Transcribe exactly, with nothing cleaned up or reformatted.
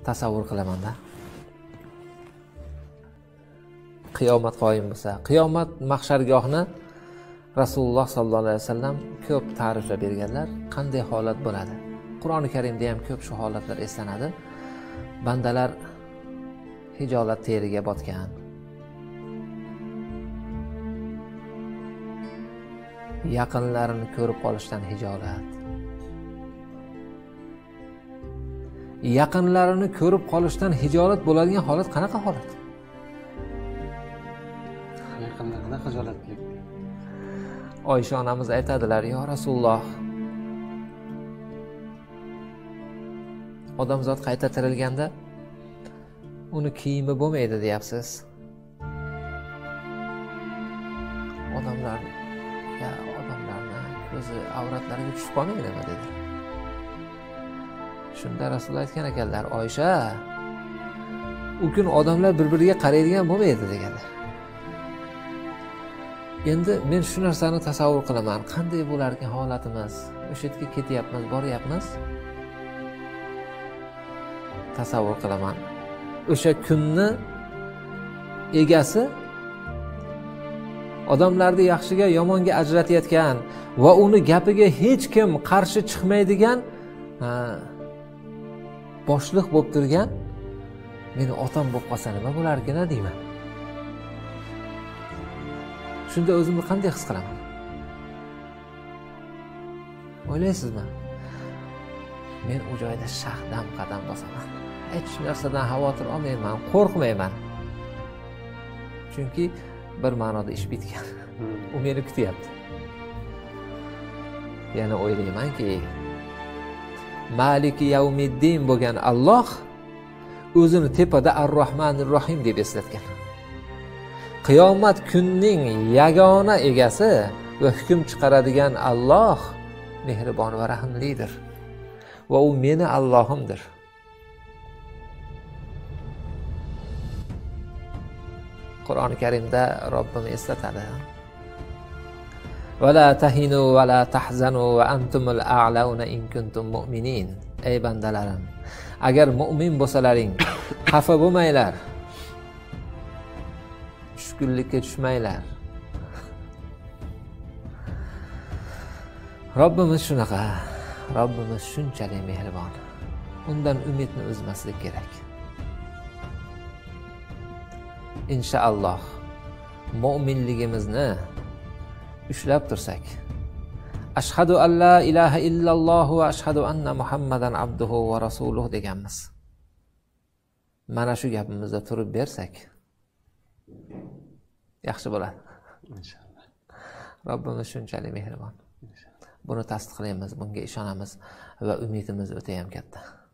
tasavvur qilaman-da. Qiyomat qoyim bo'lsa, qiyomat mahshargohni Rasululloh sollallohu alayhi vasallam ko'p ta'riflab berganlar. Qanday holat bo'ladi? Qur'oni Karimda ham ko'p shu holatlar eslanadi. Bandalar hijolat teriga botgan. Yaqinlarini ko'rib qolishdan hijolat. Yaqinlarini ko'rib qolishdan hijolat bo'ladigan holat qanaqa holat? Yaqinlardan hijolatlik. Oysha onamiz aytadilar, "Ya Rasululloh, odamzod qayta tirilganda uni kiyimi bo'lmaydi deyapsiz. Odamlar, ya odamlarni ko'zi avratlariga tushib qolmaydimi?" dedi. Shunda Rasululloh aytgan ekanlar, "Oysha, u kun odamlar bir-biriga qaraydigan bo'lmaydi" deganlar. Endi men shu narsani tasavvur qilaman. Qanday bo'lar ekan holatimiz? O'sha yerga ketyapmiz, boryapmiz. Tasavvur qilaman. O'sha kunni egasi odamlarni yaxshiga yomonga ajratayotgan va uni gapiga hech kim qarshi chiqmaydigan boshliq bo'lib turgan meni otam bo'lib qolsa nima bo'lar ekan deyman. Shunda o'zimni qanday his qilaman? O'ylaysizmi? Men u joyda shahdam qadam bosaman. Hech narsadan xavotir olmayman, qo'rqmayman. Chunki bir ma'noda ish bitgan. U meni kutyapti. Yana o'ylaymanki, Maliki yawmiddin bo'lgan Alloh o'zini tepada Ar-Rahmanir Rohim deb eslatgan. Qiyomat kunning yagona egasi va hukm chiqaradigan Alloh mehribon va rahimlidir. Va u meni Allohimdir. Qur'oni Karimda Robbim eslatadi. Va la tahinu va la tahzanu va antumul a'launa in kuntum mu'minin. Ey bandalarim, agar mu'min bo'lsalaring, xafa bo'lmanglar. Tushkunlikka tushmanglar. Robbimiz shunaqa. Robbimiz shunchalik mehribon. Undan umidni uzmaslik kerak. Inshaalloh mu'minligimizni ushlab tursak, ashhadu an la ilaha illalloh va ashhadu anna Muhammadan abduhu va rasuluhu deganmiz. Mana shu gapimizda turib bersak, yaxshi bo'ladi. Inshaalloh. Robbimiz shunchalik mehribon. Buni tasdiqlaymiz, bunga ishonamiz va umidimiz o'ta ham katta.